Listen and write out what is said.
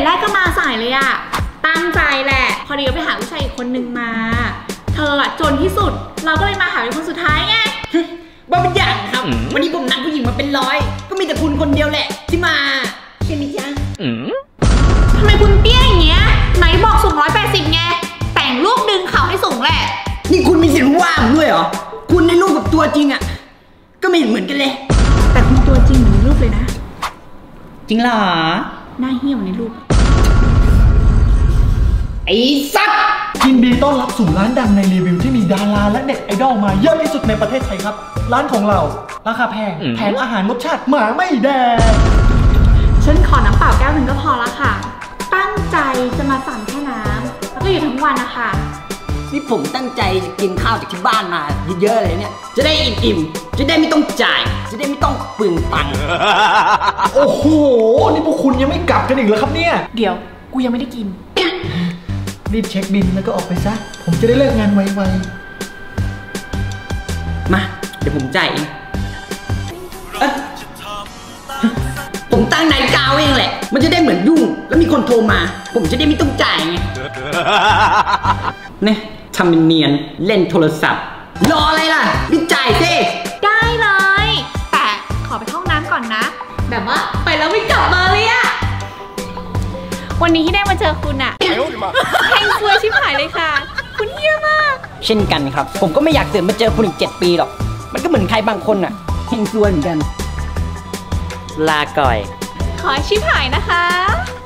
แรกก็มาสายเลยอะตั้งใจแหละพอดีก็ไปหาผู้ชายอีกคนนึงมาเธออะจนที่สุดเราก็เลยมาหาเป็นคนสุดท้ายไงบ้าเป็นอย่างครับวันนี้ผมนัดผู้หญิงมาเป็น100ก็มีแต่คุณคนเดียวแหละที่มาใช่ไหมจ๊ะทำไมคุณเตี้ยอย่างเงี้ยไหนบอกสูง180ไงแต่งรูปดึงเข่าให้สูงแหละนี่คุณมีสิทธิ์ว่าผมด้วยเหรอคุณในรูปกับตัวจริงอะก็ไม่เหมือนกันเลยแต่คุณตัวจริงเหมือนในรูปเลยนะจริงเหรอหน้าเหี้ยวในรูปไอ้สัตว์ยินดีต้อนรับสู่ร้านดังในรีวิวที่มีดาราและเน็ตไอดอลมาเยอะที่สุดในประเทศไทยครับร้านของเราราคาแพงแถมอาหารรสชาติหมาไม่แดงฉันขอน้ำเปล่าแก้วหนึ่งก็พอละค่ะตั้งใจจะมาสั่งแค่น้ำแล้วก็อยู่ทั้งวันนะคะนี่ผมตั้งใจจะกินข้าวจากที่บ้านมาเยอะๆเลยเนี่ยจะได้อิ่มๆจะได้ไม่ต้องจ่ายจะได้ไม่ต้องปึงปังโอ้โหนี่พวกคุณยังไม่กลับกันอีกเหรอครับเนี่ยเดี๋ยวกูยังไม่ได้กินรีบเช็คบิลแล้วก็ออกไปซะผมจะได้เลิกงานไวๆมาเดี๋ยวผมจ่ายเองผมตั้งนาฬิกาเองแหละมันจะได้เหมือนยุ่งแล้วมีคนโทรมาผมจะได้ไม่ต้องจ่ายไงเนี่ยทำเป็นเนียนเล่นโทรศัพท์รออะไรล่ะรีบจ่ายสิได้เลยแต่ขอไปเข้าห้องน้ำก่อนนะแบบว่าไปแล้วไม่กลับมาเลยอะวันนี้ที่ได้มาเจอคุณอะแห่งซวยชิบหายเลยค่ะคุณเฮี้ยมากเช่นกันครับผมก็ไม่อยากตื่นมาเจอคุณอีก7 ปีหรอกมันก็เหมือนใครบางคนอะแห่งซวยเหมือนกันลาก่อยขอชิบหายนะคะ